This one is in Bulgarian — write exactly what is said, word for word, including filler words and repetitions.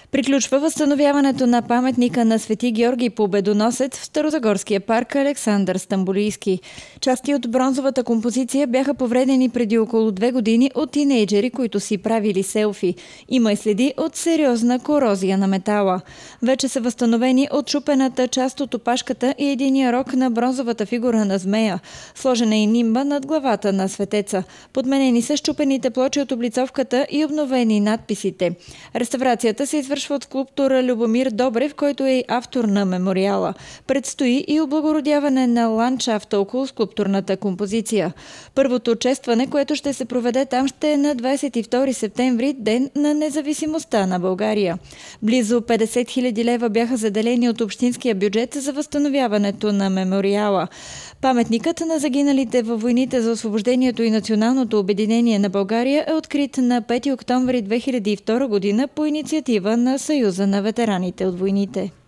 Приключва възстановяването на паметника на Свети Георги Победоносец в Старозагорския парк Александър Стамболийски. Части от бронзовата композиция бяха повредени преди около две години от тинейджери, които си правили селфи. Има и следи от сериозна корозия на метала. Вече са възстановени отчупената част от опашката и единия рог на бронзовата фигура на змея. Сложена и нимба над главата на светеца. Подменени са счупените плочи от облицовката и обновени надписите. Реставрацията се извършва от скулптора Любомир Добрев, който е автор на мемориала. Предстои и облагородяване на ландшафта около скулптурната композиция. Първото честване, което ще се проведе там, ще е на двадесет и втори септември, ден на независимостта на България. Близо петдесет хиляди лева бяха заделени от общинския бюджет за възстановяването на мемориала. Паметникът на загиналите във войните за освобождението и националното обединение на България е открит на пети октомври две хиляди и втора година по инициатива на Съюза на ветераните от войните.